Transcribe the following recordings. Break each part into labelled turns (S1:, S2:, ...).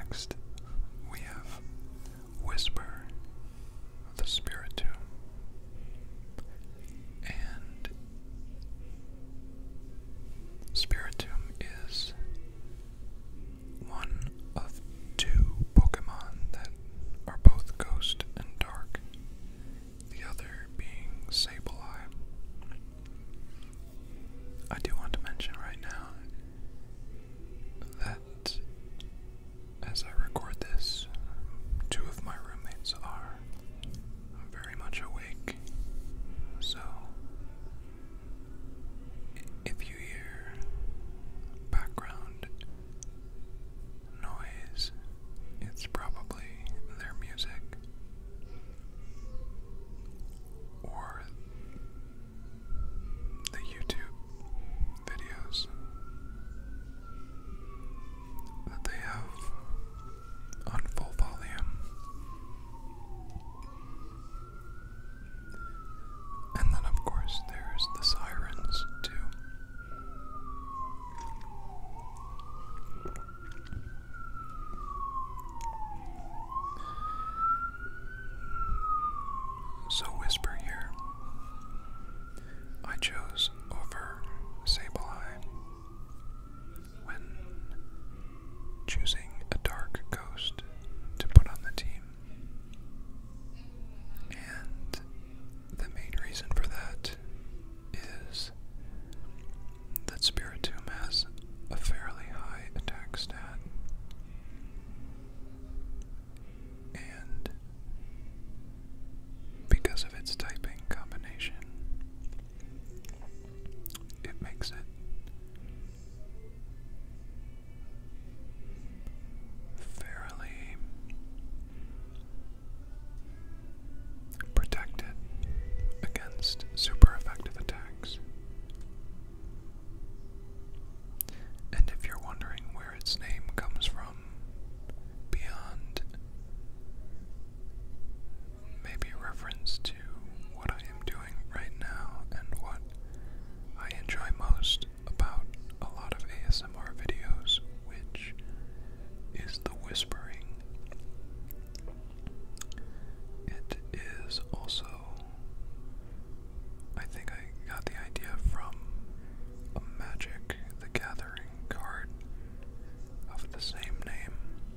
S1: Next, we have Whisper, the Spiritomb. And Spiritomb is one of two Pokemon that are both ghost and dark, the other being Sableye. I do want to mention right now that as I record this, two of my roommates are very much awake, so if you hear background noise, it's probably their music or the YouTube videos that they have on full volume. And then, of course, there's the sirens, too. So Whisper here, I chose over Sableye when choosing a dark ghost to put on the team. And the main reason for that is that Spiritomb has a fairly high attack stat. And because of its typing combination, it makes it fairly protected against super effective attacks. And if you're wondering where its name comes from, beyond maybe a reference to what I am doing right now and what I enjoy most about a lot of ASMR videos, which is the whispering, it is also, I think I got the idea from a Magic the Gathering card of the same name.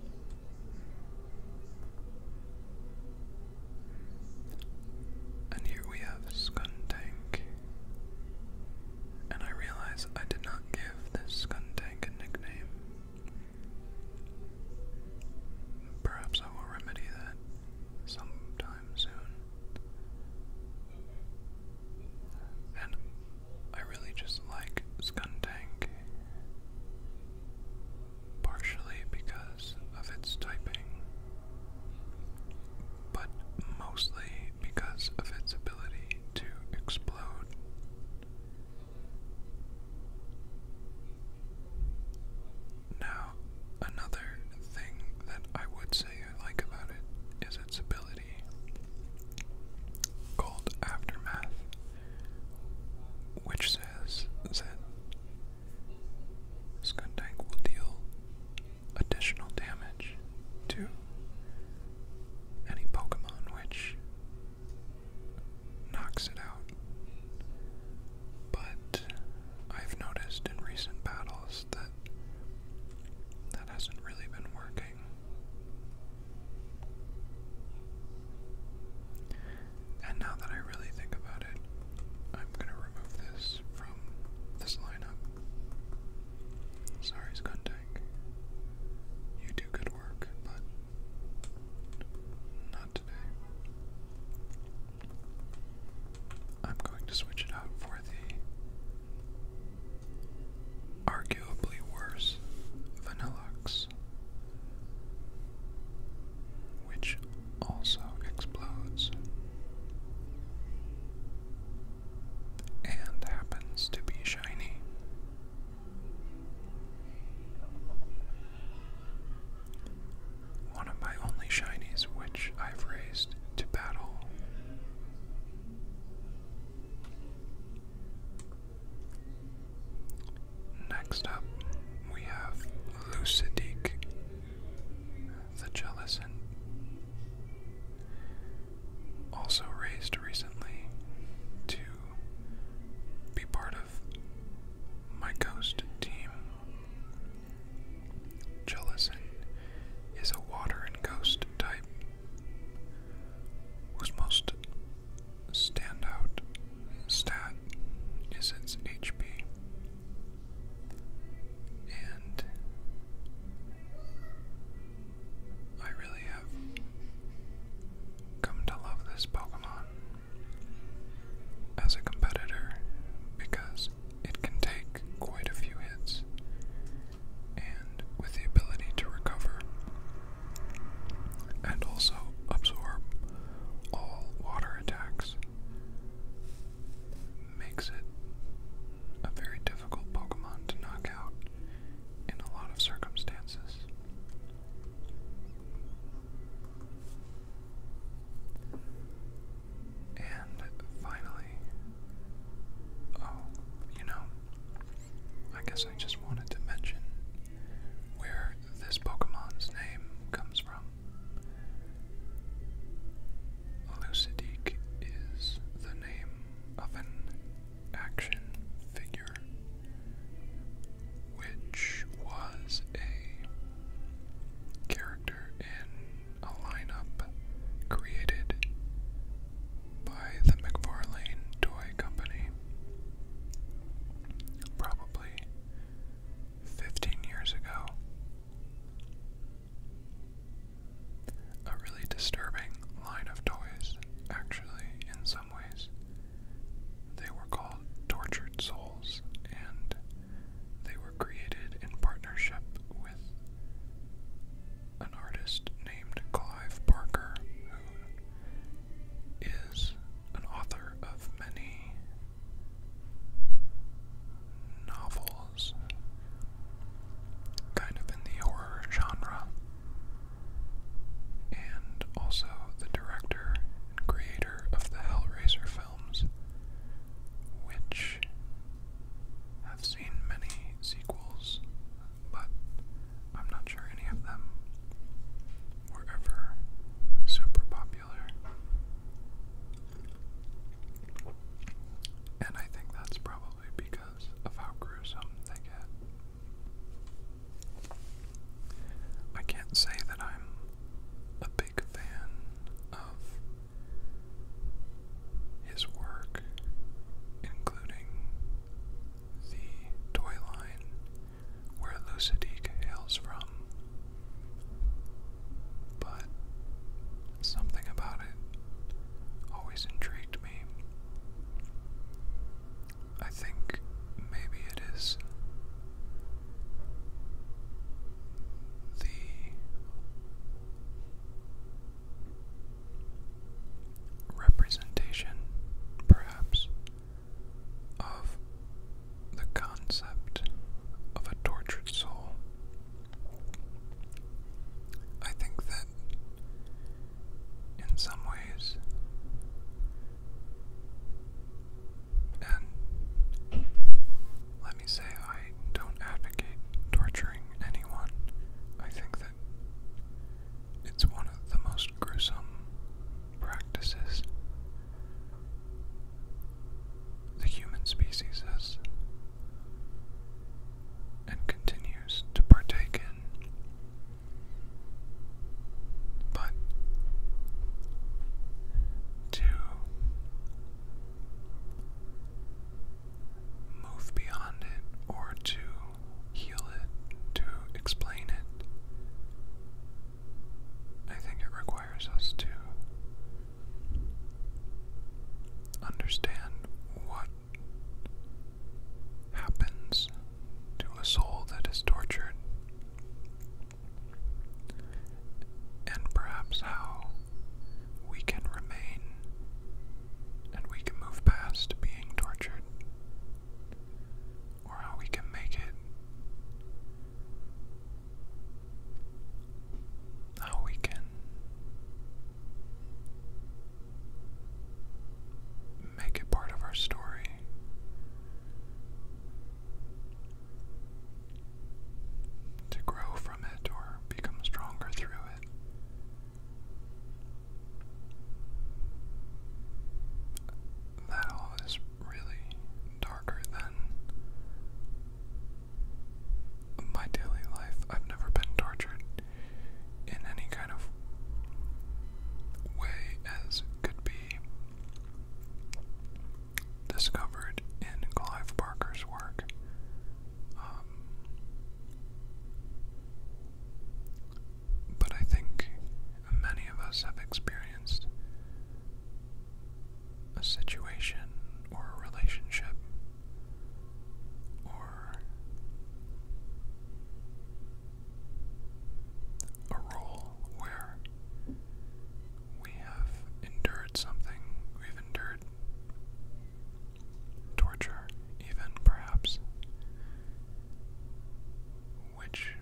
S1: And here we have Skuntank. And I realize I did not give this Skuntank a nickname. Perhaps I will remedy that sometime soon. And I really just like Skuntank, partially because of its typing, but mostly because of its ability to explode. Now, another thing that I would say I like about it is its ability called Aftermath, which says that Skuntank will deal additional damage to any Pokemon, which knocks it out. But I've noticed in recent battles that that hasn't really been working. And now that I really think about it, I'm gonna remove this from this lineup. Sorry, Skuntank. You do good work, but not today. I'm going to switch it out for the arguably worse Vanillux, which also explodes and happens to be shiny. One of my only shinies which I've raised to battle. Next up, we have Lucidique, say that I'm a big fan of his work, including the toy line where Lucidique hails from, but something about it always intrigued me. I think maybe it is the representation, perhaps, of the concept of a tortured soul. I think that in some ways, and let me say I don't advocate torturing anyone. I think that it's one of the most gruesome practices the human species has and continues to partake in. But to move beyond it, or to heal it, to explain it, I think it requires us to understand what happens to a soul that is tortured, and perhaps how we can remain and we can move past being tortured, or how we can make it, how we can make it part of our story, to grow from it or become stronger through it. That all is really darker than my daily life. I've never been tortured in any kind of way as could be discovered in Clive Barker's work. But I think many of us have experienced a situation or a relationship or a role where we have endured something. We've endured torture, even perhaps, which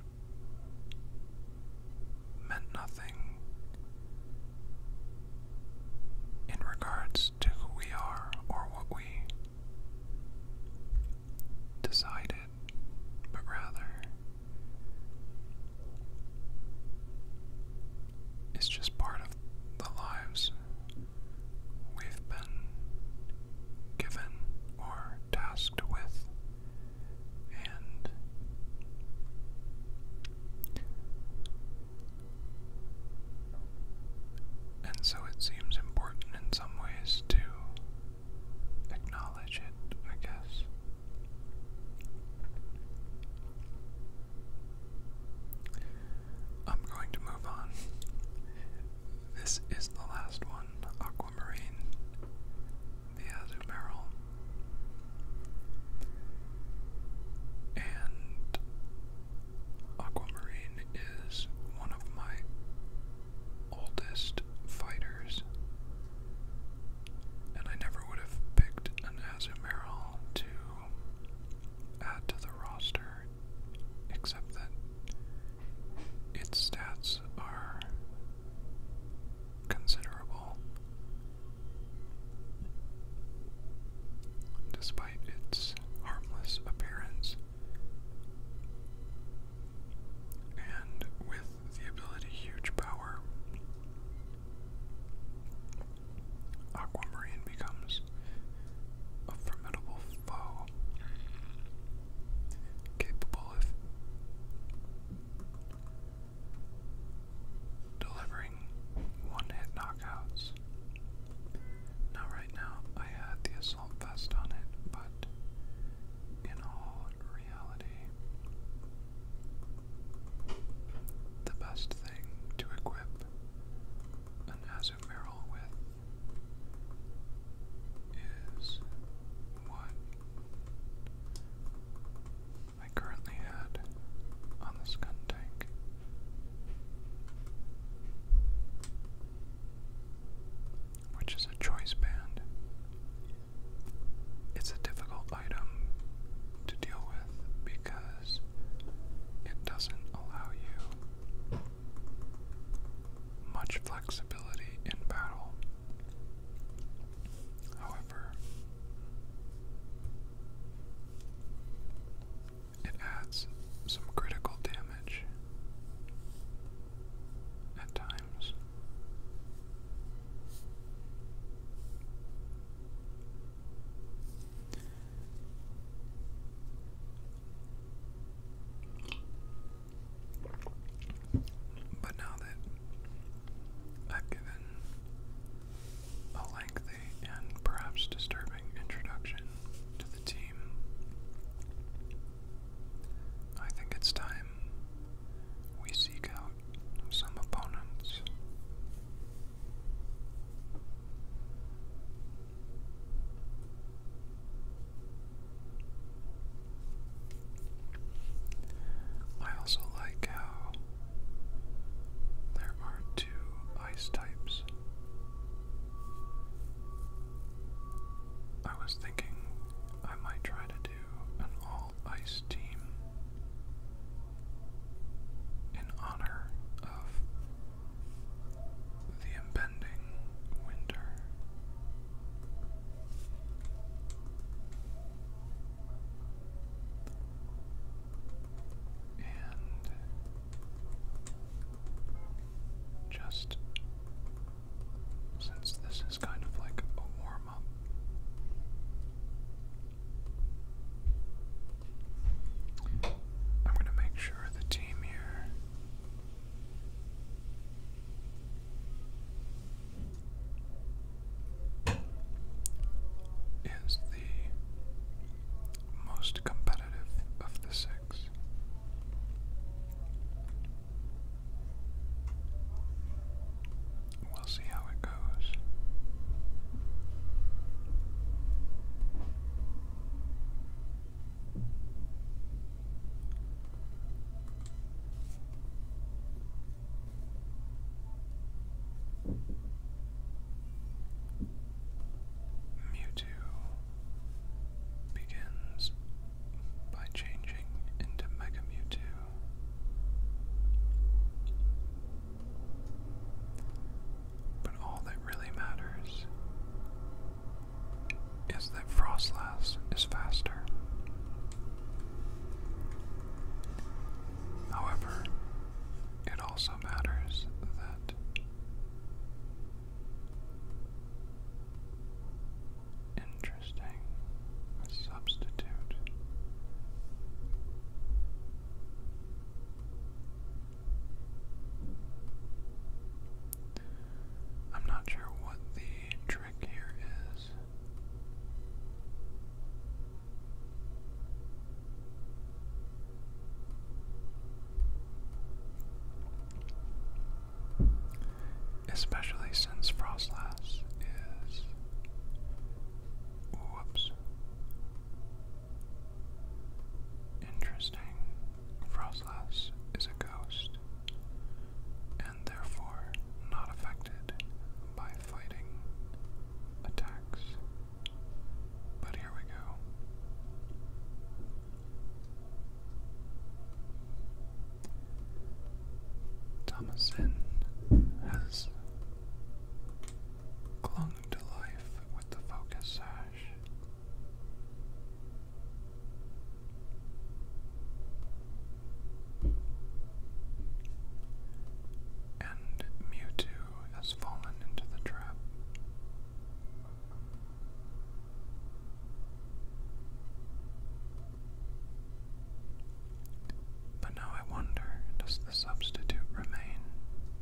S1: meant nothing in regards to who we are or what we decided, but rather it's just part of the lives we've been given or tasked with. And so it seems important in some ways to is faster. However, it also matters that interesting substitute. I'm not sure what the trick here is. Especially since Frostlass is... Whoops. Interesting. Frostlass is a ghost, and therefore not affected by fighting attacks. But here we go. Thomasin has clung to life with the focus sash. And Mewtwo has fallen into the trap. But now I wonder, does the substitute remain?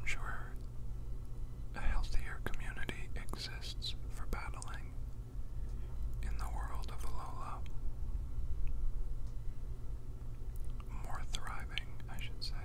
S1: sure a healthier community exists for battling in the world of Alola. More thriving, I should say.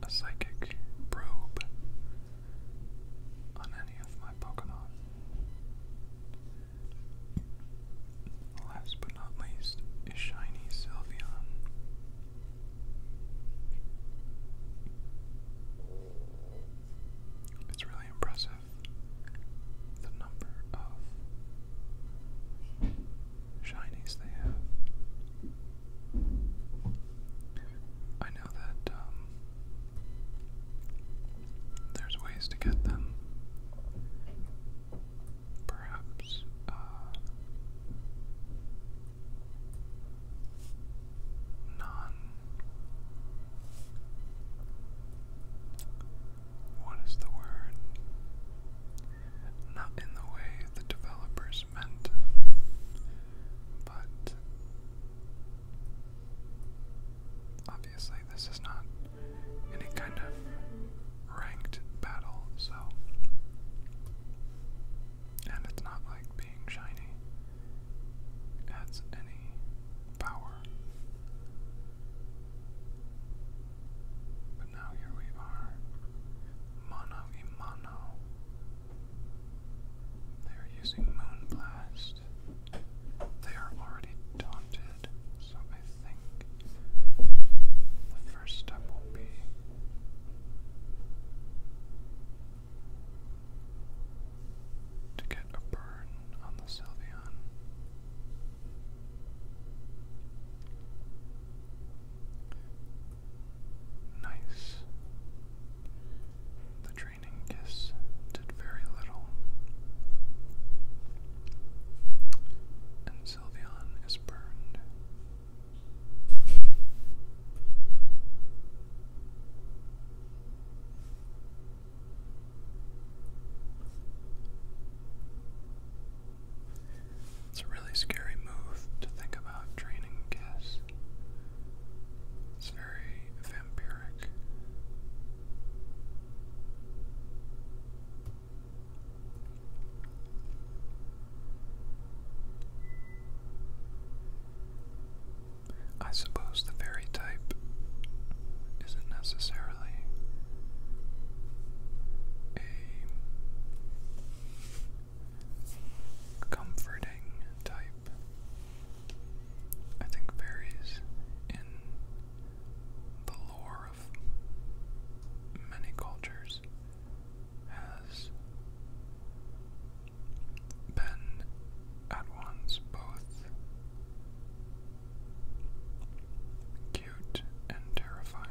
S1: a psychic probe on any of my Pokemon. Last but not least is shiny Sylveon. It's really impressive the number of shinies they have. I know that there's ways to get them. Perhaps what is the word? Not in the way the developers meant, but obviously this is not any kind of ranked battle, so, and it's not like being shiny adds any power. But now here we are, mano y mano. They are using Moonblast. They are already daunted, so I think the first step will be to get a burn on the Sylveon. Nice. The training kiss did very little. And Sylveon is burned. It's a really scary move to think about, training kiss. It's very vampiric. I suppose the fairy type isn't necessarily a comforting type. I think fairies in the lore of many cultures has been at once both cute and terrifying.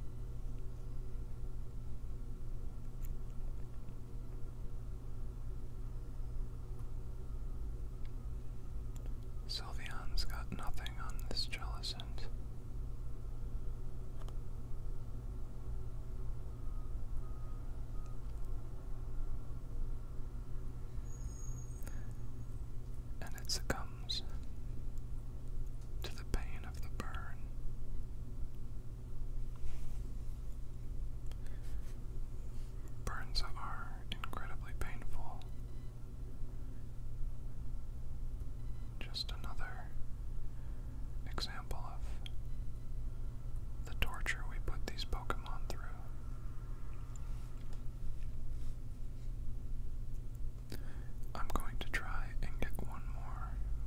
S1: Sylveon's got nothing on this Jellicent. And it succumbs to the pain of the burn. Burns are incredibly painful. Just another example of the torture we put these Pokemon through. I'm going to try and get one more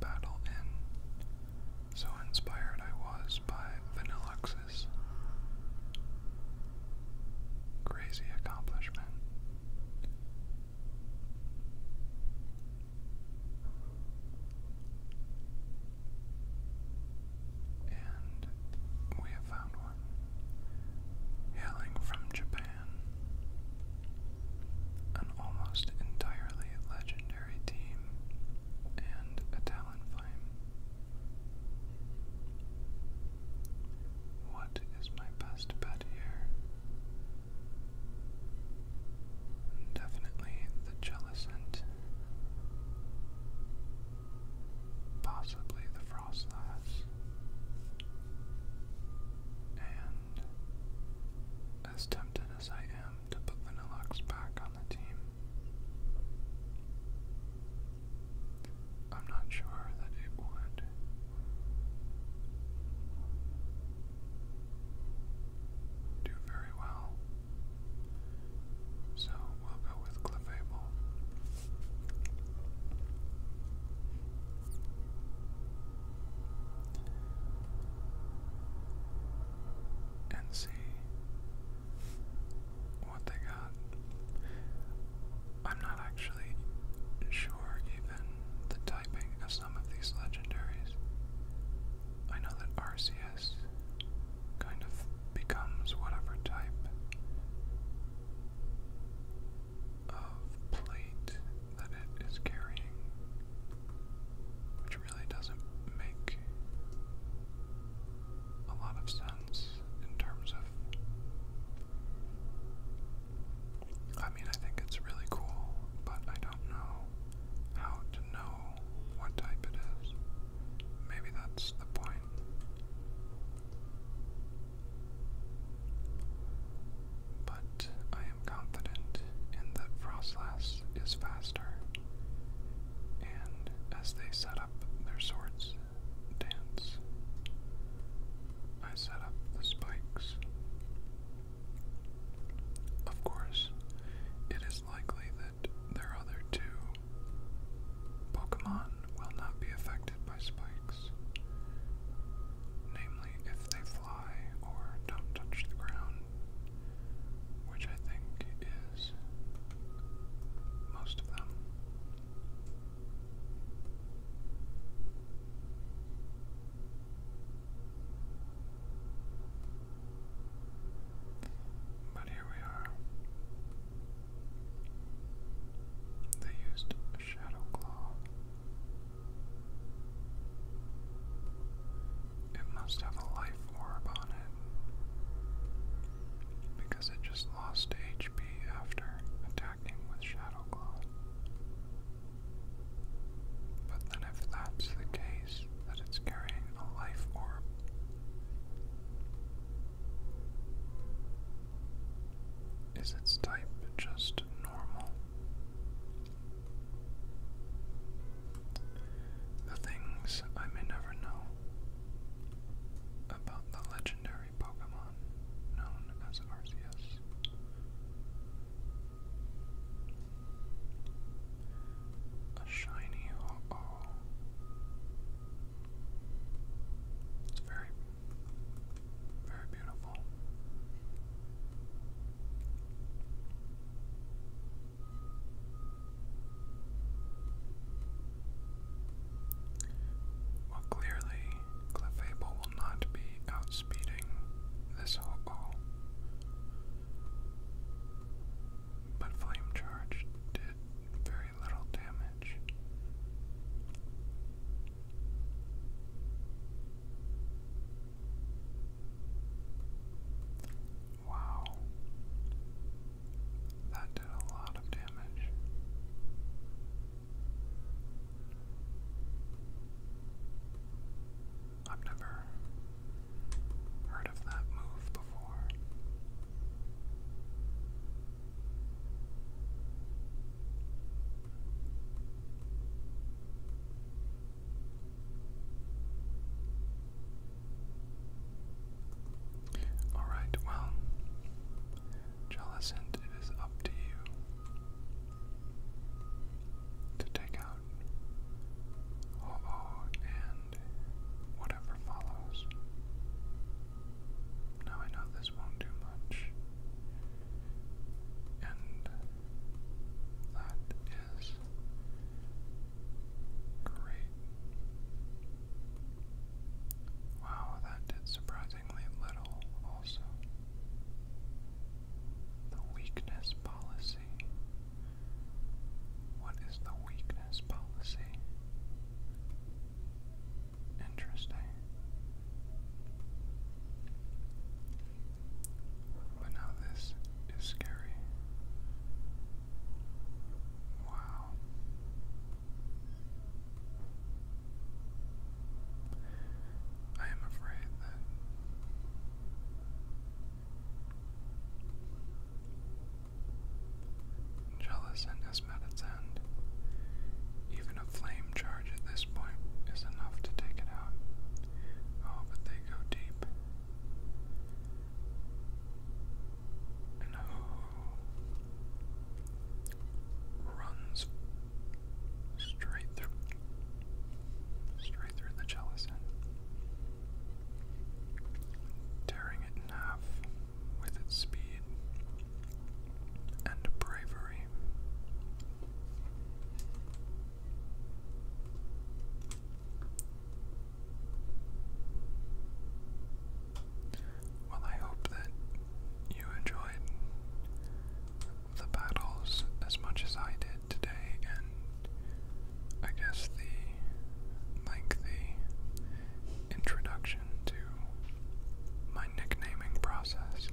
S1: Is its type just normal? The things I may never know about the legendary Pokémon known as Arceus. A shiny ho-oh. It's very, very beautiful. Well, clearly, Clefable will not be outspeeding this ho-oh. But Flame Charge did very little damage. Wow. That did a lot of damage. I've never heard of that move before. Alright, well, Jellicent, it is up to you to take out ho-oh and whatever follows. Now I know this won't do much, and that is great. Wow, that did surprisingly little also. The weakness policy. What is the weakness policy? Interesting. But now this is scary. Wow. I am afraid that Jellicent has met its end. Even a flame charge at this point is enough to take it out. Oh, but they go deep. And runs straight through the Jellicent, tearing it in half with its speed and bravery. Well, I hope that you enjoyed the battles as much as I did today, and I guess the lengthy introduction to my nicknaming process.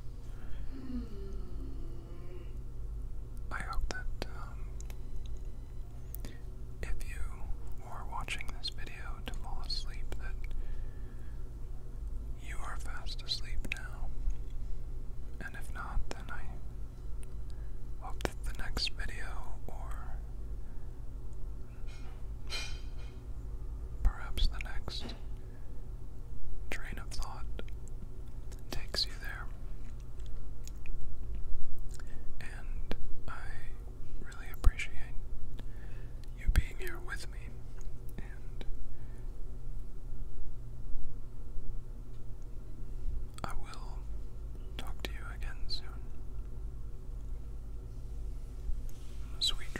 S1: I hope that if you are watching this video to fall asleep, that you are fast asleep now. And if not, then I hope that the next video, or perhaps the next train of thought, takes you there. And I really appreciate you being here with me, and I will talk to you again soon. Sweet